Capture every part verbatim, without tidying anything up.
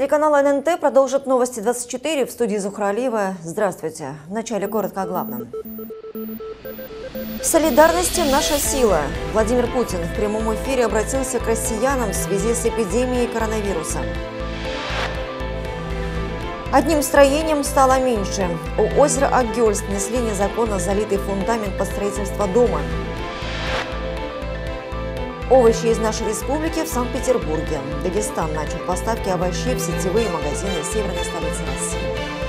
Телеканал эн эн тэ продолжит новости двадцать четыре. В студии Зухра Алиева. Здравствуйте. Вначале коротко о главном. В солидарности наша сила. Владимир Путин в прямом эфире обратился к россиянам в связи с эпидемией коронавируса. Одним строением стало меньше. У озера Акгёль снесли незаконно залитый фундамент под строительство дома. Овощи из нашей республики в Санкт-Петербурге. Дагестан начал поставки овощей в сетевые магазины северной столицы России.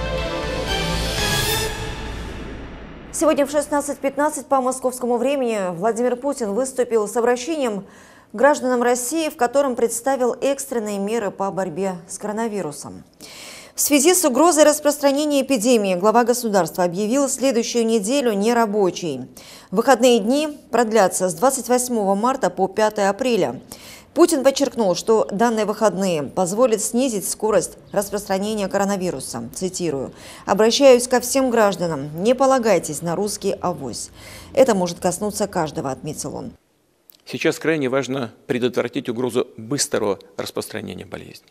Сегодня в шестнадцать пятнадцать по московскому времени Владимир Путин выступил с обращением к гражданам России, в котором представил экстренные меры по борьбе с коронавирусом. В связи с угрозой распространения эпидемии глава государства объявил следующую неделю нерабочей. Выходные дни продлятся с двадцать восьмого марта по пятое апреля. Путин подчеркнул, что данные выходные позволят снизить скорость распространения коронавируса. Цитирую: «Обращаюсь ко всем гражданам, не полагайтесь на русский авось. Это может коснуться каждого», отметил он. Сейчас крайне важно предотвратить угрозу быстрого распространения болезни.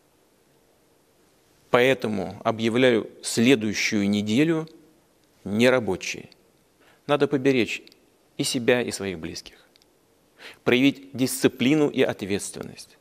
Поэтому объявляю следующую неделю нерабочей. Надо поберечь и себя, и своих близких. Проявить дисциплину и ответственность.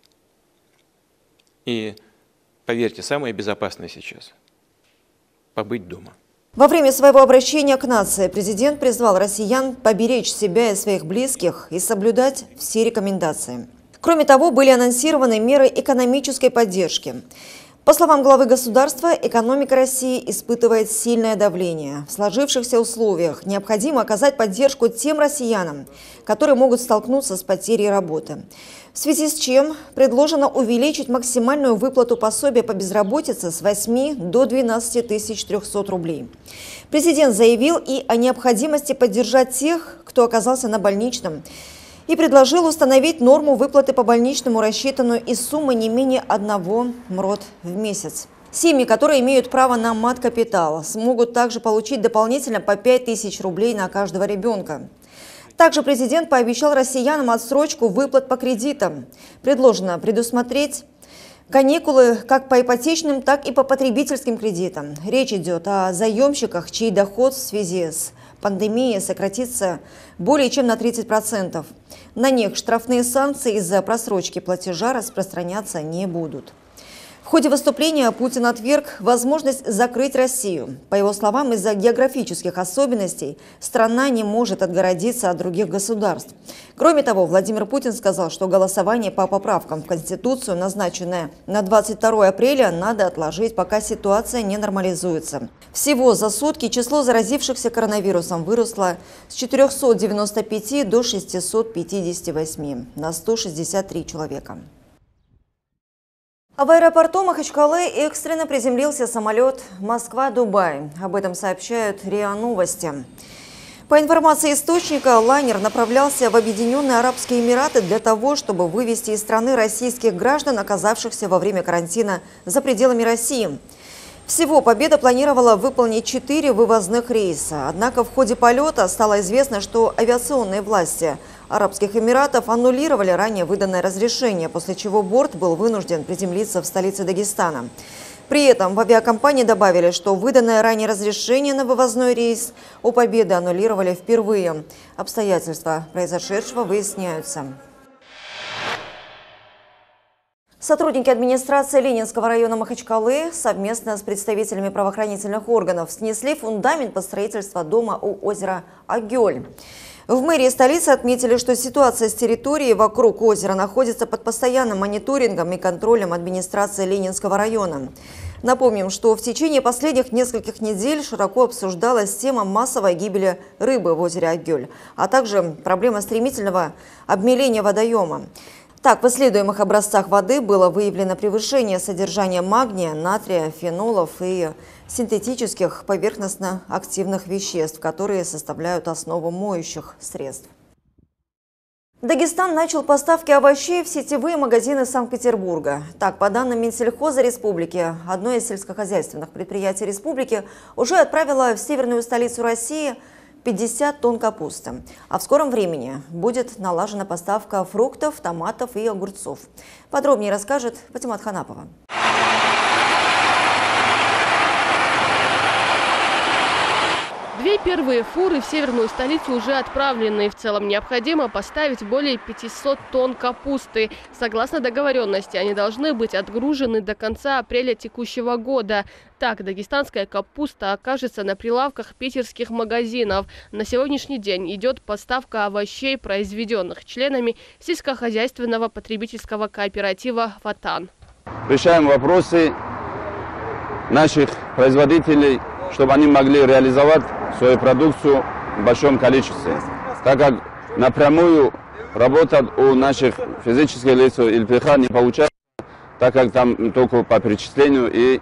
И, поверьте, самое безопасное сейчас – побыть дома. Во время своего обращения к нации президент призвал россиян поберечь себя и своих близких и соблюдать все рекомендации. Кроме того, были анонсированы меры экономической поддержки. По словам главы государства, экономика России испытывает сильное давление. В сложившихся условиях необходимо оказать поддержку тем россиянам, которые могут столкнуться с потерей работы. В связи с чем предложено увеличить максимальную выплату пособия по безработице с восьми до двенадцати тысяч трёхсот рублей. Президент заявил и о необходимости поддержать тех, кто оказался на больничном, и предложил установить норму выплаты по больничному, рассчитанную из суммы не менее одного МРОТ в месяц. Семьи, которые имеют право на мат-капитал, смогут также получить дополнительно по пять тысяч рублей на каждого ребенка. Также президент пообещал россиянам отсрочку выплат по кредитам. Предложено предусмотреть каникулы как по ипотечным, так и по потребительским кредитам. Речь идет о заемщиках, чей доход в связи с пандемией сократится более чем на тридцать процентов. На них штрафные санкции из-за просрочки платежа распространяться не будут. В ходе выступления Путин отверг возможность закрыть Россию. По его словам, из-за географических особенностей страна не может отгородиться от других государств. Кроме того, Владимир Путин сказал, что голосование по поправкам в Конституцию, назначенное на двадцать второе апреля, надо отложить, пока ситуация не нормализуется. Всего за сутки число заразившихся коронавирусом выросло с четырёхсот девяноста пяти до шестисот пятидесяти восьми на сто шестьдесят три человека. В аэропорту Махачкалы экстренно приземлился самолет Москва-Дубай. Об этом сообщают РИА Новости. По информации источника, лайнер направлялся в Объединенные Арабские Эмираты для того, чтобы вывезти из страны российских граждан, оказавшихся во время карантина за пределами России. Всего «Победа» планировала выполнить четыре вывозных рейса. Однако в ходе полета стало известно, что авиационные власти Арабских Эмиратов аннулировали ранее выданное разрешение, после чего борт был вынужден приземлиться в столице Дагестана. При этом в авиакомпании добавили, что выданное ранее разрешение на вывозной рейс у «Победы» аннулировали впервые. Обстоятельства произошедшего выясняются. Сотрудники администрации Ленинского района Махачкалы совместно с представителями правоохранительных органов снесли фундамент под строительство дома у озера Акгёль. В мэрии столицы отметили, что ситуация с территорией вокруг озера находится под постоянным мониторингом и контролем администрации Ленинского района. Напомним, что в течение последних нескольких недель широко обсуждалась тема массовой гибели рыбы в озере Акгёль, а также проблема стремительного обмеления водоема. Так, в исследуемых образцах воды было выявлено превышение содержания магния, натрия, фенолов и синтетических поверхностно-активных веществ, которые составляют основу моющих средств. Дагестан начал поставки овощей в сетевые магазины Санкт-Петербурга. Так, по данным Минсельхоза Республики, одно из сельскохозяйственных предприятий республики уже отправило в северную столицу России пятьдесят тонн капусты. А в скором времени будет налажена поставка фруктов, томатов и огурцов. Подробнее расскажет Патимат Ханапова. Первые фуры в северную столицу уже отправлены. В целом необходимо поставить более пятисот тонн капусты. Согласно договоренности, они должны быть отгружены до конца апреля текущего года. Так, дагестанская капуста окажется на прилавках питерских магазинов. На сегодняшний день идет поставка овощей, произведенных членами сельскохозяйственного потребительского кооператива «Ватан». Решаем вопросы наших производителей, чтобы они могли реализовать свою продукцию в большом количестве. Так как напрямую работать у наших физических лиц или ПХ не получается, так как там только по перечислению и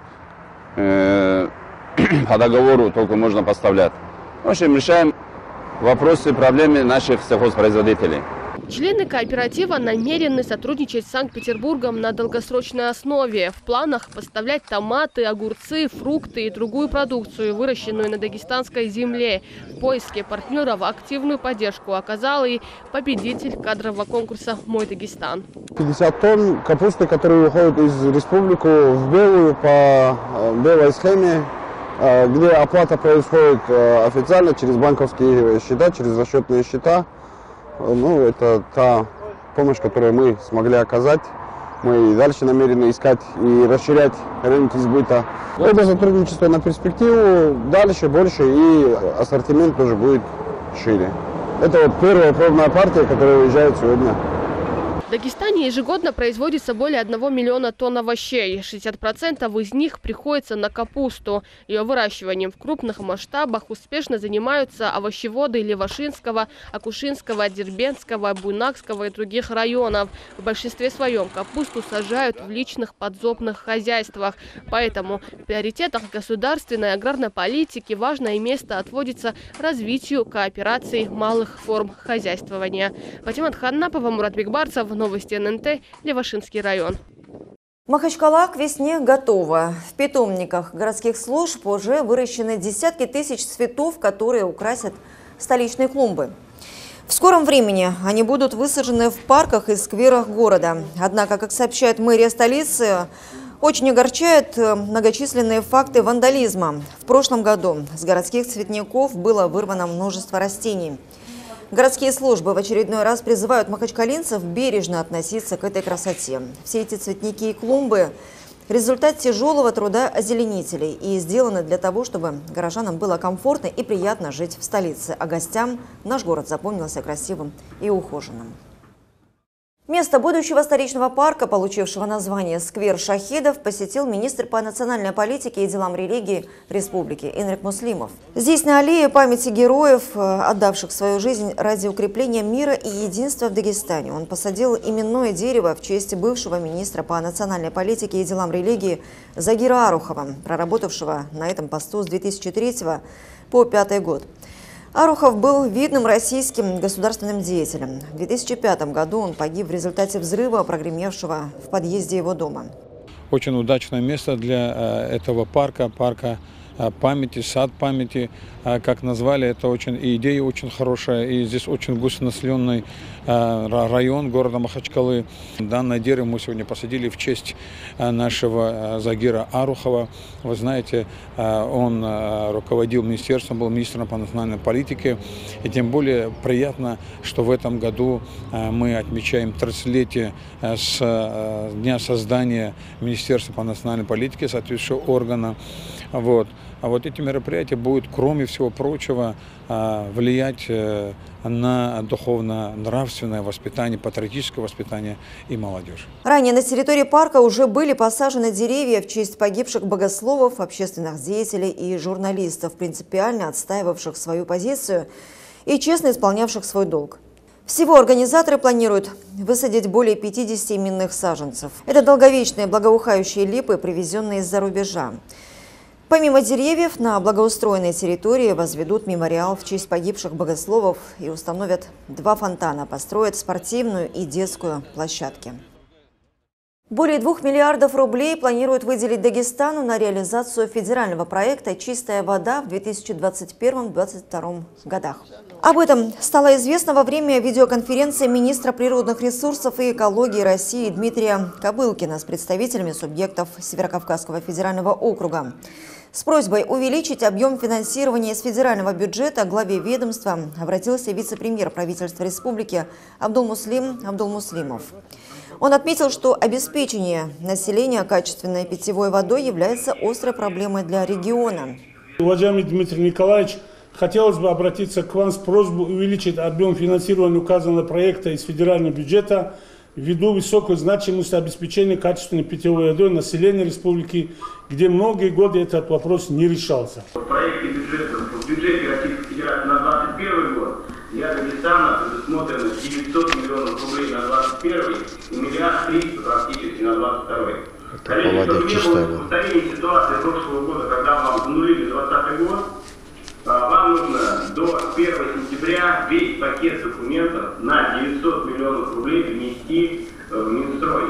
э, по договору только можно поставлять. В общем, решаем вопросы, проблемы наших сельхозпроизводителей. Члены кооператива намерены сотрудничать с Санкт-Петербургом на долгосрочной основе. В планах поставлять томаты, огурцы, фрукты и другую продукцию, выращенную на дагестанской земле. В поиске партнеров активную поддержку оказал и победитель кадрового конкурса «Мой Дагестан». пятьдесят тонн капусты, которые уходят из республики в белую по белой схеме, где оплата происходит официально через банковские счета, через расчетные счета. Ну, это та помощь, которую мы смогли оказать. Мы и дальше намерены искать и расширять рынки сбыта. Это сотрудничество на перспективу дальше, больше, и ассортимент тоже будет шире. Это вот первая пробная партия, которая уезжает сегодня. В Дагестане ежегодно производится более одного миллиона тонн овощей. шестьдесят процентов из них приходится на капусту. Ее выращиванием в крупных масштабах успешно занимаются овощеводы Левашинского, Акушинского, Дербентского, Буйнакского и других районов. В большинстве своем капусту сажают в личных подсобных хозяйствах. Поэтому в приоритетах государственной аграрной политики важное место отводится развитию коопераций малых форм хозяйствования. Патимат Ханнапова, Мурат Бекбарцев. Новости эн эн тэ, Левашинский район. Махачкала к весне готова. В питомниках городских служб уже выращены десятки тысяч цветов, которые украсят столичные клумбы. В скором времени они будут высажены в парках и скверах города. Однако, как сообщает мэрия столицы, очень огорчают многочисленные факты вандализма. В прошлом году с городских цветников было вырвано множество растений. Городские службы в очередной раз призывают махачкалинцев бережно относиться к этой красоте. Все эти цветники и клумбы – результат тяжелого труда озеленителей и сделаны для того, чтобы горожанам было комфортно и приятно жить в столице, а гостям наш город запомнился красивым и ухоженным. Место будущего столичного парка, получившего название «Сквер Шахидов», посетил министр по национальной политике и делам религии республики Энрик Муслимов. Здесь, на аллее памяти героев, отдавших свою жизнь ради укрепления мира и единства в Дагестане, он посадил именное дерево в честь бывшего министра по национальной политике и делам религии Загира Арухова, проработавшего на этом посту с две тысячи третьего по две тысячи пятый год. Арухов был видным российским государственным деятелем. В две тысячи пятом году он погиб в результате взрыва, прогремевшего в подъезде его дома. Очень удачное место для этого парка, парка памяти, сад памяти, как назвали, это очень, и идея очень хорошая, и здесь очень густонаселенный район города Махачкалы. Данное дерево мы сегодня посадили в честь нашего Загира Арухова. Вы знаете, он руководил министерством, был министром по национальной политике, и тем более приятно, что в этом году мы отмечаем тридцатилетие с дня создания Министерства по национальной политике, соответствующего органа. Вот. А вот эти мероприятия будут, кроме всего прочего, влиять на духовно-нравственное воспитание, патриотическое воспитание и молодежь. Ранее на территории парка уже были посажены деревья в честь погибших богословов, общественных деятелей и журналистов, принципиально отстаивавших свою позицию и честно исполнявших свой долг. Всего организаторы планируют высадить более пятидесяти именных саженцев. Это долговечные благоухающие липы, привезенные из-за рубежа. Помимо деревьев, на благоустроенной территории возведут мемориал в честь погибших богословов и установят два фонтана, построят спортивную и детскую площадки. Более двух миллиардов рублей планируют выделить Дагестану на реализацию федерального проекта «Чистая вода» в две тысячи двадцать первом — две тысячи двадцать втором годах. Об этом стало известно во время видеоконференции министра природных ресурсов и экологии России Дмитрия Кобылкина с представителями субъектов Северокавказского федерального округа. С просьбой увеличить объем финансирования из федерального бюджета к главе ведомства обратился вице-премьер правительства республики Абдулмуслим Абдулмуслимов. Он отметил, что обеспечение населения качественной питьевой водой является острой проблемой для региона. Уважаемый Дмитрий Николаевич, хотелось бы обратиться к вам с просьбой увеличить объем финансирования указанного проекта из федерального бюджета ввиду высокой значимости обеспечения качественной питьевой водой населения республики, где многие годы этот вопрос не решался. В проекте бюджета, в бюджете Российской Федерации на двадцать первый год для Дагестана предусмотрено девятьсот миллионов рублей на двадцать первый и миллиард триста практически на двадцать второй. Коллеги, чтобы не было повторения ситуации прошлого года, когда вам обнулили двадцатый год, вам нужно до первого сентября весь пакет документов на девятьсот миллионов рублей внести в Минстрой.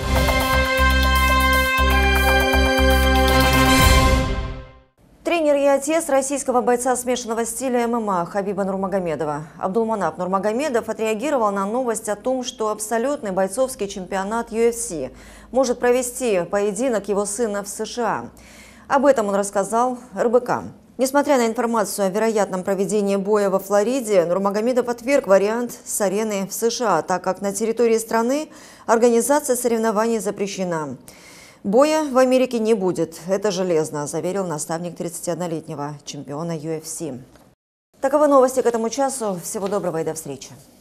Тренер и отец российского бойца смешанного стиля ММА Хабиба Нурмагомедова Абдулманап Нурмагомедов отреагировал на новость о том, что абсолютный бойцовский чемпионат ю эф си может провести поединок его сына в США. Об этом он рассказал эр бэ ка. Несмотря на информацию о вероятном проведении боя во Флориде, Нурмагомедов отверг вариант с арены в США, так как на территории страны организация соревнований запрещена. Боя в Америке не будет, это железно, заверил наставник тридцатиоднолетнего чемпиона ю эф си. Таковы новости к этому часу. Всего доброго и до встречи.